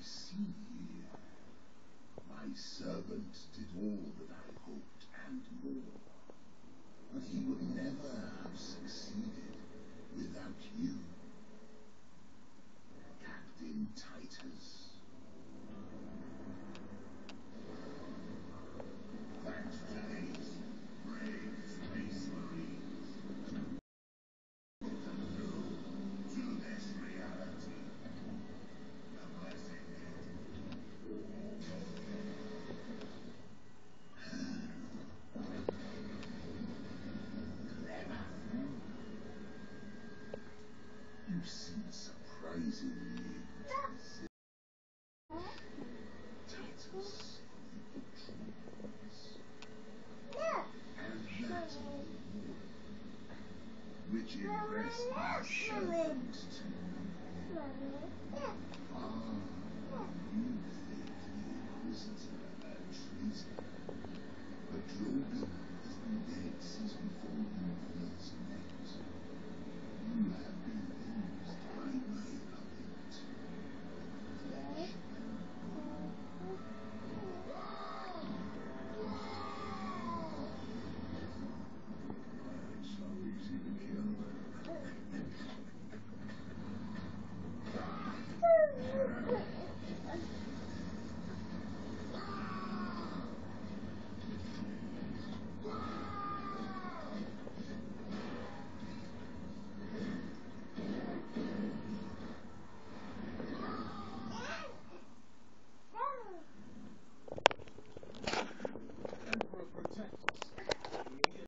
see. My servant did all that I hoped and more. But he would never have succeeded without you, Captain Titus. Thanks to these brave space marines to this reality. The blessing. Clever. You seem surprisingly Titus and that which impressed my servant too. You think the Inquisitor a traitor, but Drogon has been dead since before you first met. You have been used by my puppet. So easy to kill.